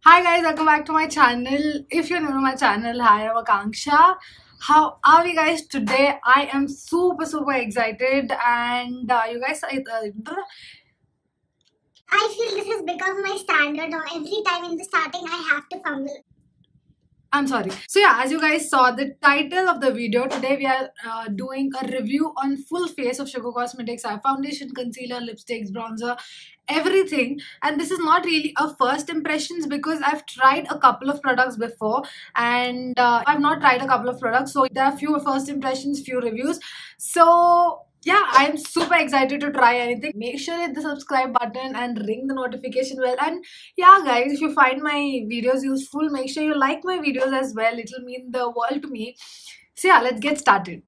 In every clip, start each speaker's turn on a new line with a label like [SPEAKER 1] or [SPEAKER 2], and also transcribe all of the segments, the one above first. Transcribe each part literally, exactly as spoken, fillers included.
[SPEAKER 1] Hi guys, welcome back to my channel. If you're new to my channel, hi, I'm Akanksha. How are we guys today? I am super super excited and uh, you guys, I, uh,
[SPEAKER 2] I feel this has become my standard now. Every time in the starting, I have to fumble.
[SPEAKER 1] I'm sorry. So yeah, as you guys saw the title of the video, today we are uh, doing a review on full face of Sugar Cosmetics, our foundation, concealer, lipsticks, bronzer, everything. And this is not really a first impressions because I've tried a couple of products before and uh, I've not tried a couple of products. So there are few first impressions, few reviews. So yeah, I'm super excited to try anything. Make sure you hit the subscribe button and ring the notification bell. And yeah guys, if you find my videos useful, make sure you like my videos as well. It'll mean the world to me. So yeah, let's get started.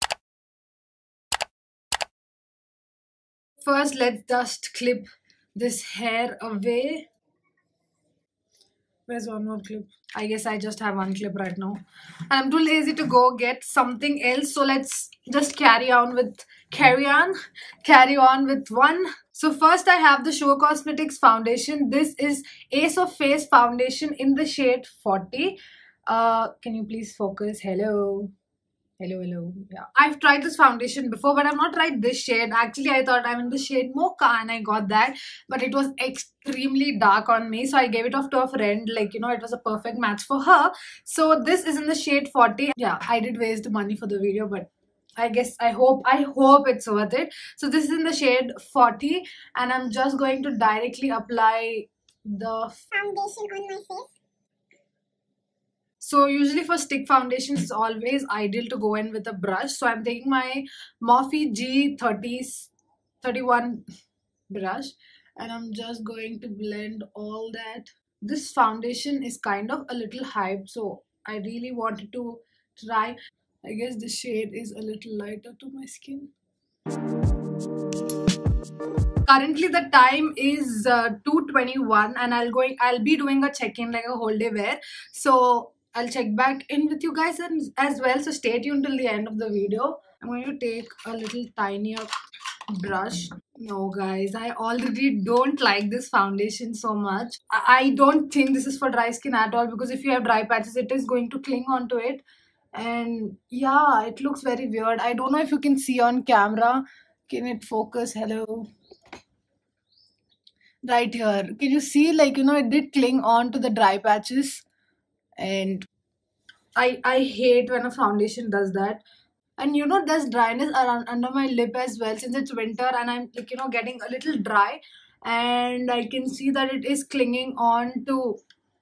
[SPEAKER 1] First, let's just clip this hair away. Where's one more clip? I guess I just have one clip right now. And I'm too lazy to go get something else. So let's just carry on with carry on. Carry on with one. So first I have the Sugar Cosmetics foundation. This is Ace of Face foundation in the shade forty. Uh, can you please focus? Hello. Hello, hello. Yeah, I've tried this foundation before, but I've not tried this shade. Actually, I thought I'm in the shade Mocha and I got that, but it was extremely dark on me. So I gave it off to a friend. Like, you know, it was a perfect match for her. So this is in the shade forty. Yeah, I did waste money for the video, but I guess I hope I hope it's worth it. So this is in the shade forty and I'm just going to directly apply the
[SPEAKER 2] Foundation on my face.
[SPEAKER 1] So usually for stick foundations, it's always ideal to go in with a brush. So I'm taking my Morphe G thirty thirty-one brush and I'm just going to blend all that. This foundation is kind of a little hyped, so I really wanted to try. I guess the shade is a little lighter to my skin. Currently the time is uh, two twenty-one and I'll going I'll be doing a check-in like a whole day wear. So I'll check back in with you guys and, as well. So stay tuned till the end of the video. I'm going to take a little tinier brush. No guys, I already don't like this foundation so much. I, I don't think this is for dry skin at all because if you have dry patches, it is going to cling onto it. And yeah, it looks very weird. I don't know if you can see on camera. Can it focus? Hello. Right here. Can you see, like, you know, it did cling on to the dry patches, and I I hate when a foundation does that. And you know, there's dryness around under my lip as well since it's winter and I'm like, you know, getting a little dry, and I can see that it is clinging on to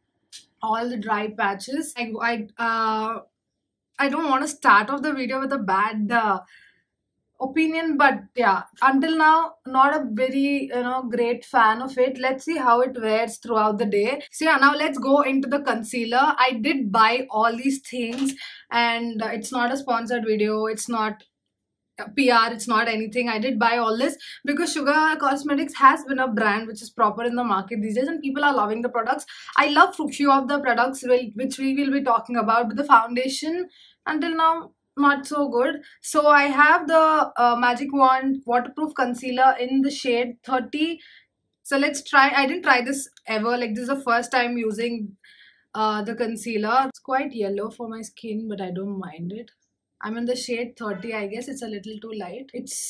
[SPEAKER 1] all the dry patches. I I uh I don't want to start off the video with a bad uh, opinion, but yeah, until now not a very, you know, great fan of it. Let's see how it wears throughout the day. So yeah, now let's go into the concealer. I did buy all these things and uh, it's not a sponsored video, it's not a P R, it's not anything. I did buy all this because Sugar Cosmetics has been a brand which is proper in the market these days and people are loving the products. I love few of the products will, which we will be talking about, but the foundation until now not so good. So I have the uh, Magic Wand waterproof concealer in the shade thirty. So let's try. I didn't try this ever. Like, this is the first time using uh, the concealer. It's quite yellow for my skin, but I don't mind it. I'm in the shade thirty. I guess it's a little too light. It's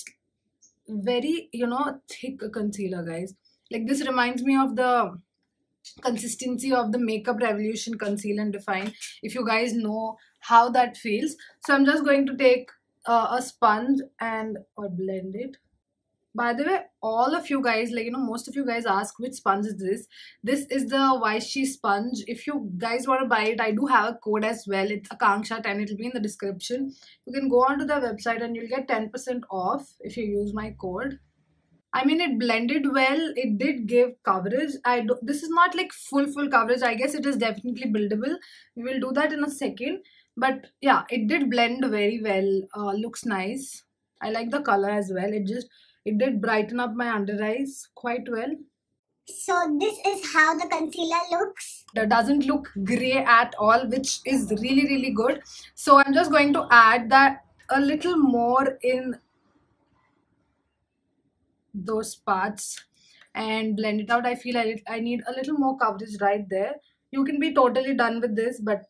[SPEAKER 1] very, you know, thick concealer, guys. Like, this reminds me of the consistency of the Makeup Revolution Conceal and Define, if you guys know how that feels. So I'm just going to take uh, a sponge and or blend it. By the way, all of you guys, like, you know, most of you guys ask which sponge is this. This is the Vichy sponge. If you guys want to buy it, I do have a code as well. It's Akanksha ten. It'll be in the description. You can go onto the website and you'll get ten percent off if you use my code. I mean, it blended well. It did give coverage. I do, this is not like full full coverage. I guess it is definitely buildable. We will do that in a second. But yeah, it did blend very well. Uh, looks nice. I like the color as well. It just it did brighten up my under eyes quite well.
[SPEAKER 2] So this is how the concealer looks.
[SPEAKER 1] It doesn't look gray at all, which is really really good. So I'm just going to add that a little more in those parts. and blend it out. I feel I, I need a little more coverage right there. You can be totally done with this, but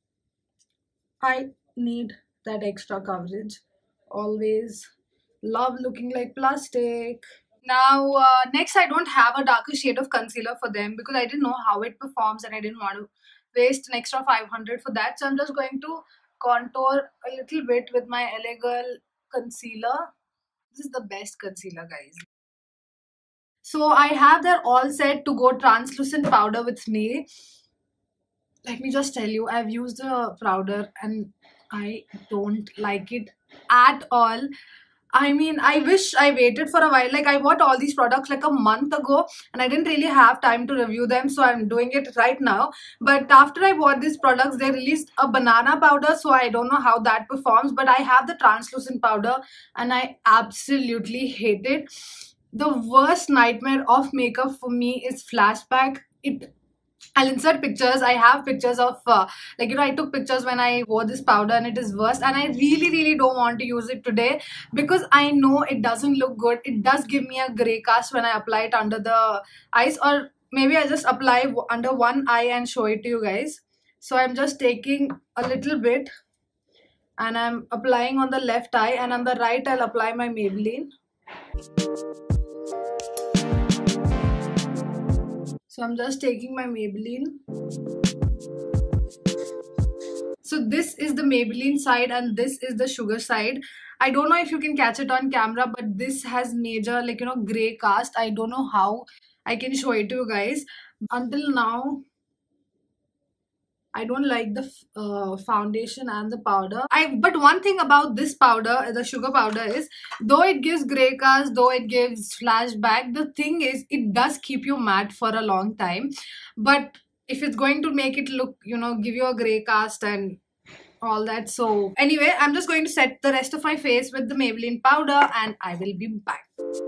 [SPEAKER 1] I need that extra coverage. Always love looking like plastic. Now, uh, next, I don't have a darker shade of concealer for them because I didn't know how it performs and I didn't want to waste an extra five hundred for that. So I'm just going to contour a little bit with my Elegirl concealer. This is the best concealer, guys. So I have that all set to go translucent powder with me. Let me just tell you, I've used the powder and I don't like it at all. I mean, I wish I waited for a while. Like, I bought all these products like a month ago and I didn't really have time to review them. So I'm doing it right now. But after I bought these products, they released a banana powder. So I don't know how that performs. But I have the translucent powder and I absolutely hate it. The worst nightmare of makeup for me is flashback. It I'll insert pictures. I have pictures of, uh, like, you know, I took pictures when I wore this powder and it is worst. And I really, really don't want to use it today because I know it doesn't look good. It does give me a grey cast when I apply it under the eyes, or maybe I just apply under one eye and show it to you guys. So I'm just taking a little bit and I'm applying on the left eye, and on the right I'll apply my Maybelline. So I'm just taking my Maybelline. So this is the Maybelline side and this is the sugar side. I don't know if you can catch it on camera, but this has major, like, you know, grey cast. I don't know how I can show it to you guys. Until now, I don't like the uh, foundation and the powder. I But one thing about this powder, the sugar powder, is though it gives grey cast, though it gives flashback, the thing is it does keep you matte for a long time. But if it's going to make it look, you know, give you a grey cast and all that. So anyway, I'm just going to set the rest of my face with the Maybelline powder and I will be back.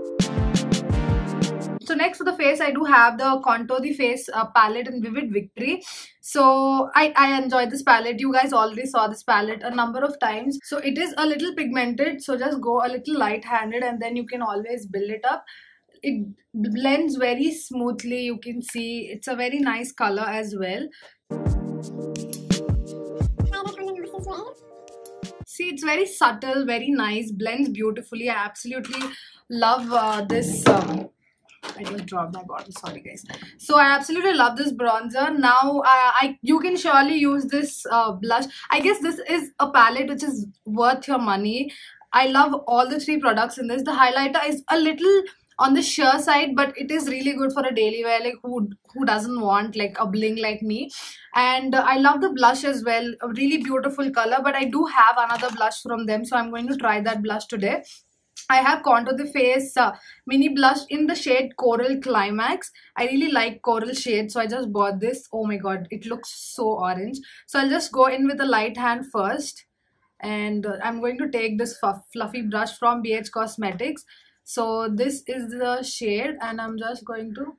[SPEAKER 1] So next for the face, I do have the Contour the Face uh, palette in Vivid Victory. So I, I enjoyed this palette. You guys already saw this palette a number of times. So it is a little pigmented. So just go a little light-handed and then you can always build it up. It blends very smoothly. You can see it's a very nice color as well. See, it's very subtle, very nice, blends beautifully. I absolutely love uh, this... Um, I just dropped my bottle, sorry guys. So I absolutely love this bronzer. Now uh, I you can surely use this uh, blush. I guess this is a palette which is worth your money. I love all the three products in this. The highlighter is a little on the sheer side, but it is really good for a daily wear. Like, who who doesn't want like a bling like me? And uh, I love the blush as well. A really beautiful color, but I do have another blush from them, so I'm going to try that blush today. I have Contour the Face uh, mini blush in the shade Coral Climax. I really like coral shade, so I just bought this. Oh my god, it looks so orange. So I'll just go in with a light hand first. And uh, I'm going to take this fluffy brush from B H Cosmetics. So this is the shade and I'm just going to...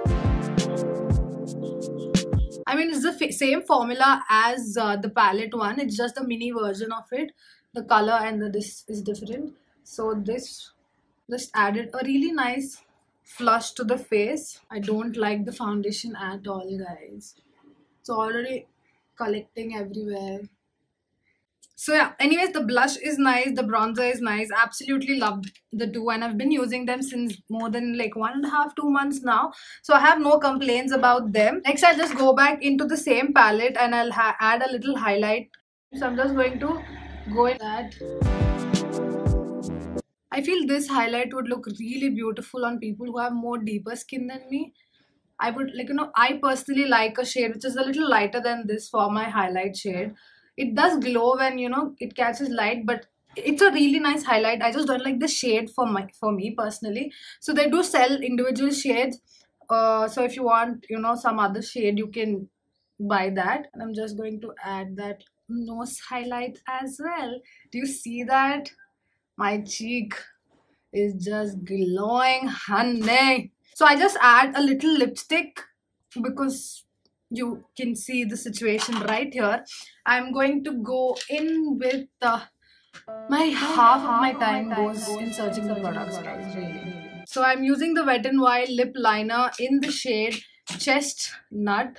[SPEAKER 1] I mean, it's the same formula as uh, the palette one. It's just a mini version of it. The color and the this is different. So this just added a really nice flush to the face. I don't like the foundation at all, guys. It's already collecting everywhere. So yeah, anyways, the blush is nice, the bronzer is nice. Absolutely love the two and I've been using them since more than like one and a half, two months now. So I have no complaints about them. Next, I'll just go back into the same palette and I'll add a little highlight. So I'm just going to go in that. I feel this highlight would look really beautiful on people who have more deeper skin than me. I would like, you know, I personally like a shade which is a little lighter than this for my highlight shade. It does glow when, you know, it catches light, but it's a really nice highlight. I just don't like the shade for my for me personally. So they do sell individual shades. Uh, so if you want, you know, some other shade, you can buy that. And I'm just going to add that nose highlight as well. Do you see that? My cheek is just glowing, honey. So I just add a little lipstick because you can see the situation right here. I'm going to go in with the... My half of my time goes in searching the products, guys, really. So I'm using the Wet n Wild lip liner in the shade Chestnut.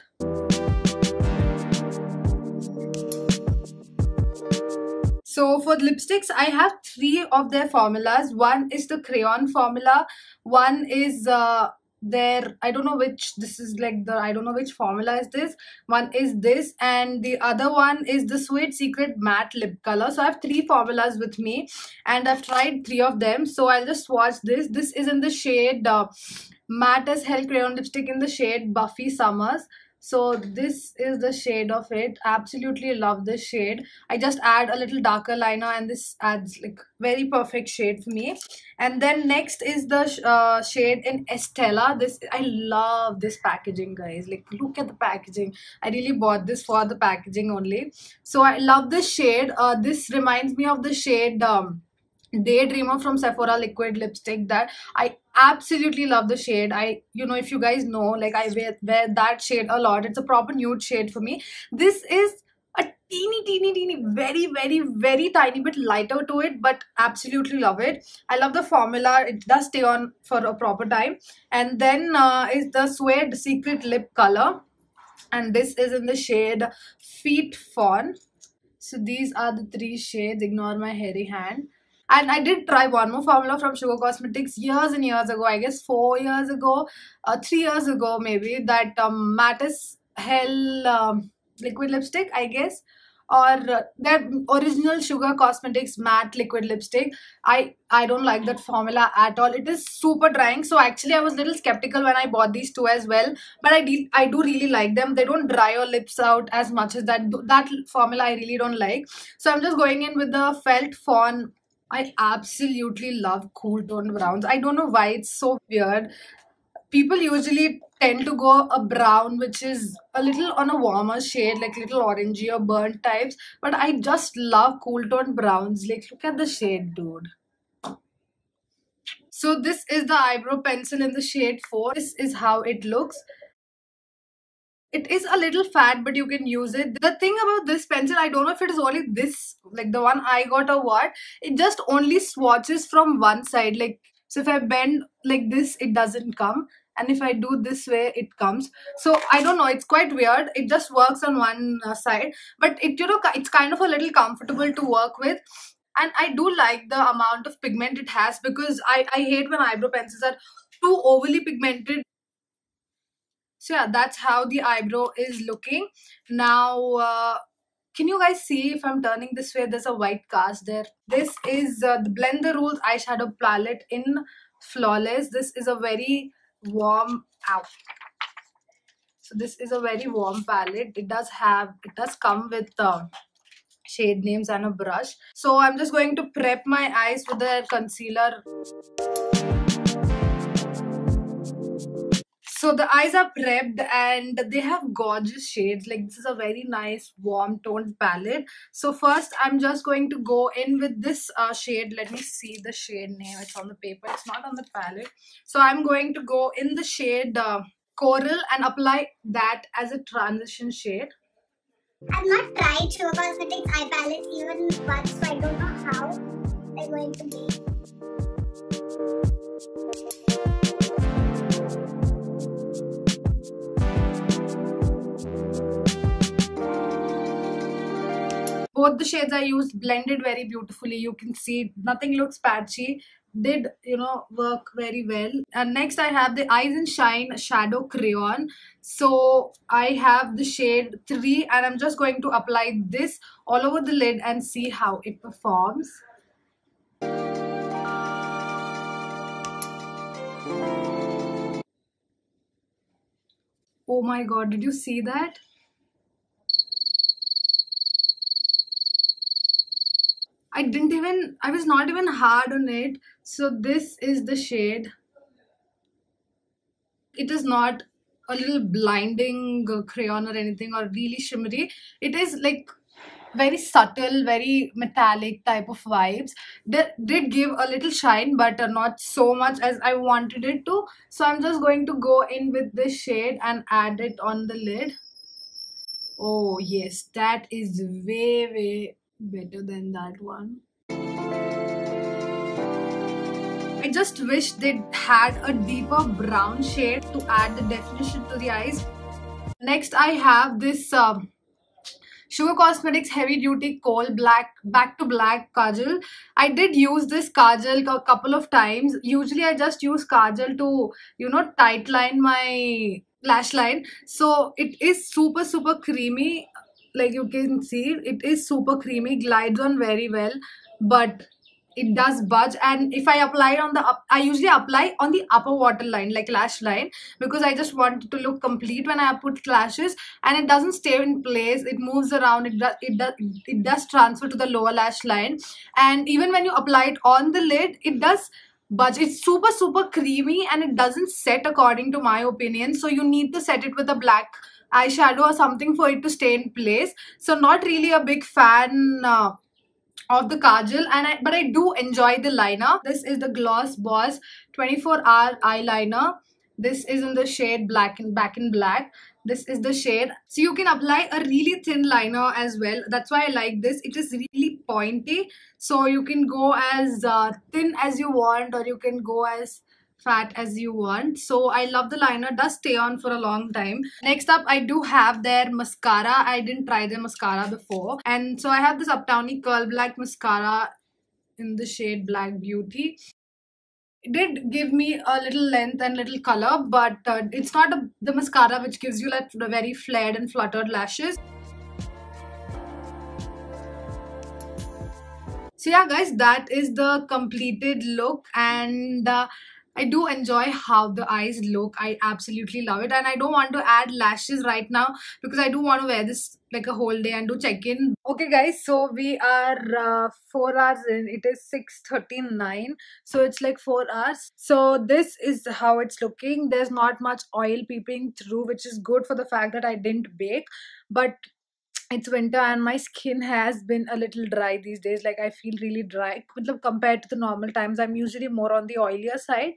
[SPEAKER 1] So for lipsticks, I have three of their formulas. One is the crayon formula. One is uh, their, I don't know which, this is like the, I don't know which formula is this. One is this, and the other one is the Sweet Secret Matte Lip Color. So I have three formulas with me, and I've tried three of them. So I'll just swatch this. This is in the shade uh, Matte as Hell Crayon Lipstick in the shade Buffy Summers. So this is the shade of it. Absolutely love this shade. I just add a little darker liner, and this adds like very perfect shade for me. And then next is the sh uh, shade in Estella. This, I love this packaging, guys. Like, look at the packaging. I really bought this for the packaging only. So I love this shade. Uh, this reminds me of the shade um, Daydreamer from Sephora liquid lipstick. That I absolutely love the shade. I, you know, if you guys know, like I wear, wear that shade a lot. It's a proper nude shade for me. This is a teeny teeny teeny very very very tiny bit lighter to it, but absolutely love it. I love the formula. It does stay on for a proper time. And then uh, is the Suede Secret Lip Color, and this is in the shade Feet Fawn. So these are the three shades. Ignore my hairy hand. And I did try one more formula from Sugar Cosmetics years and years ago, I guess four years ago, uh, three years ago maybe, that um, Matte as Hell um, liquid lipstick, I guess, or uh, that original Sugar Cosmetics matte liquid lipstick. I, I don't like that formula at all. It is super drying. So actually I was a little skeptical when I bought these two as well. But I, de I do really like them. They don't dry your lips out as much as that. That formula I really don't like. So I'm just going in with the Felt Fawn. I absolutely love cool toned browns. I don't know why, it's so weird. People usually tend to go a brown which is a little on a warmer shade, like little orangey or burnt types. But I just love cool toned browns. Like, look at the shade, dude. So this is the eyebrow pencil in the shade four. This is how it looks. It is a little fat, but you can use it. The thing about this pencil, I don't know if it is only this, like the one I got or what, it just only swatches from one side. Like, so if I bend like this, it doesn't come. And if I do this way, it comes. So I don't know, it's quite weird. It just works on one uh, side. But it, you know, it's kind of a little comfortable to work with. And I do like the amount of pigment it has, because I, I hate when eyebrow pencils are too overly pigmented. So yeah, that's how the eyebrow is looking. Now, uh, can you guys see if I'm turning this way, there's a white cast there. This is uh, the Blend the Rules eyeshadow palette in Flawless. This is a very warm, ow. So this is a very warm palette. It does have, it does come with uh, shade names and a brush. So I'm just going to prep my eyes with the concealer. So the eyes are prepped and they have gorgeous shades. Like, this is a very nice warm toned palette. So first I'm just going to go in with this uh, shade. Let me see the shade name. It's on the paper. It's not on the palette. So I'm going to go in the shade uh, Coral and apply that as a transition shade.
[SPEAKER 2] I've not tried Sugar Cosmetics eye palette even once, so I don't know how they're going to be.
[SPEAKER 1] Both the shades I used blended very beautifully. You can see nothing looks patchy. Did, you know, work very well. And next I have the Eyes and Shine Shadow Crayon. So I have the shade three and I'm just going to apply this all over the lid and see how it performs. Oh my god, did you see that? I didn't even, I was not even hard on it. So this is the shade. It is not a little blinding crayon or anything or really shimmery. It is like very subtle, very metallic type of vibes. That did give a little shine, but not so much as I wanted it to. So I'm just going to go in with this shade and add it on the lid. Oh yes, that is way, way better than that one. I just wish they had a deeper brown shade to add the definition to the eyes. Next, I have this um, Sugar Cosmetics Heavy Duty Kohl Black Back to Black Kajal. I did use this kajal a couple of times. Usually I just use kajal to, you know, tight line my lash line. So it is super super creamy. Like you can see, it is super creamy, glides on very well, but it does budge. And if I apply on the up, I usually apply on the upper waterline, like lash line, because I just want it to look complete when I put lashes, and it doesn't stay in place. It moves around. It does it does it does transfer to the lower lash line, and even when you apply it on the lid, it does budge. It's super super creamy, and it doesn't set according to my opinion. So you need to set it with a black eyeshadow or something for it to stay in place. So not really a big fan Uh, of the kajal, and I, but I do enjoy the liner. This is the Gloss Boss twenty-four hour eyeliner. This is in the shade Black and Back in Black. This is the shade. So you can apply a really thin liner as well. That's why I like this. It is really pointy. So you can go as uh, thin as you want, or you can go as fat as you want. So I love the liner. It does stay on for a long time. Next up, I do have their mascara. I didn't try their mascara before, and so I have this Uptowny Curl Black mascara in the shade Black Beauty. It did give me a little length and little color, but uh, it's not a, the mascara which gives you like the very flared and fluttered lashes. So yeah guys, that is the completed look, and uh, I do enjoy how the eyes look. I absolutely love it, and I don't want to add lashes right now because I do want to wear this like a whole day and do check-in. Okay guys, so we are uh, four hours in. It is six thirty-nine, so it's like four hours. So this is how it's looking. There's not much oil peeping through, which is good for the fact that I didn't bake, but it's winter and my skin has been a little dry these days. Like I feel really dry compared to the normal times. I'm usually more on the oilier side.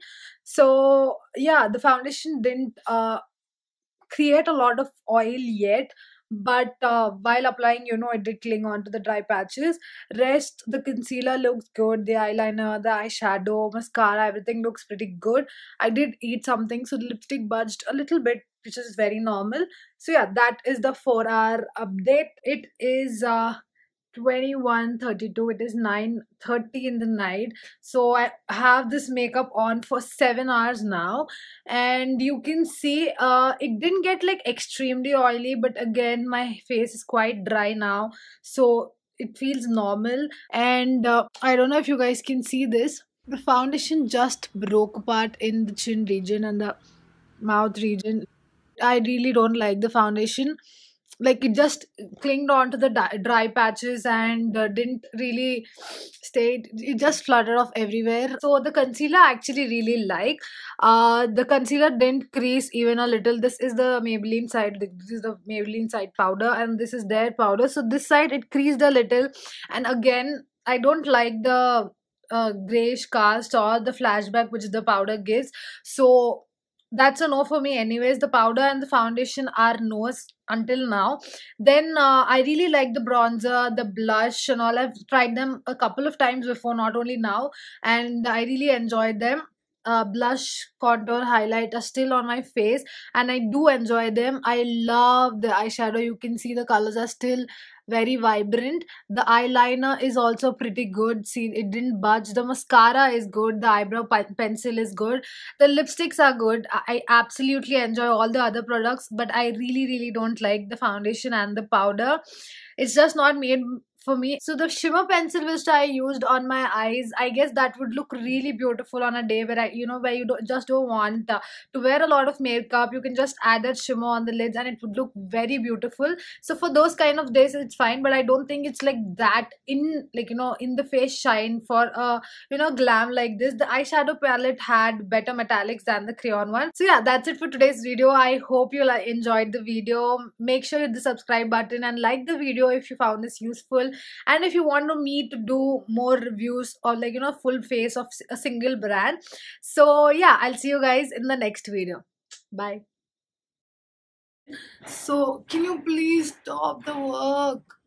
[SPEAKER 1] So yeah, the foundation didn't uh, create a lot of oil yet, but uh, while applying, you know, it did cling on to the dry patches. Rest, the concealer looks good, the eyeliner, the eyeshadow, mascara, everything looks pretty good. I did eat something, so the lipstick budged a little bit, which is very normal. So yeah, that is the four hour update. It is uh twenty-one thirty-two. It is nine thirty in the night. So I have this makeup on for seven hours now, and you can see uh it didn't get like extremely oily, but again my face is quite dry now, so it feels normal. And uh, I don't know if you guys can see this. The foundation just broke apart in the chin region and the mouth region. I really don't like the foundation. Like it just clinged onto the di- dry patches and uh, didn't really stay. It just fluttered off everywhere. So the concealer I actually really like. Uh, the concealer didn't crease even a little. This is the Maybelline side. This is the Maybelline side powder, and this is their powder. So this side it creased a little, and again I don't like the uh, grayish cast or the flashback which the powder gives. So that's a no for me anyways. The powder and the foundation are no's until now. Then uh, I really like the bronzer, the blush and all. I've tried them a couple of times before, not only now, and I really enjoyed them. Uh, blush, contour, highlight are still on my face, and I do enjoy them. I love the eyeshadow. You can see the colors are still very vibrant. The eyeliner is also pretty good. See, it didn't budge. The mascara is good. The eyebrow pe- pencil is good. The lipsticks are good. I I absolutely enjoy all the other products, but I really, really don't like the foundation and the powder. It's just not made for me. So the shimmer pencil which I used on my eyes, I guess that would look really beautiful on a day where I, you know, where you don't, just don't want uh, to wear a lot of makeup. You can just add that shimmer on the lids and it would look very beautiful. So for those kind of days, it's fine. But I don't think it's like that in like you know in the face shine for a you know glam like this. The eyeshadow palette had better metallics than the crayon one. So yeah, that's it for today's video. I hope you like enjoyed the video. Make sure you hit the subscribe button and like the video if you found this useful. And if you want me to do more reviews or like you know full face of a single brand, so yeah, I'll see you guys in the next video. Bye. So can you please stop the work?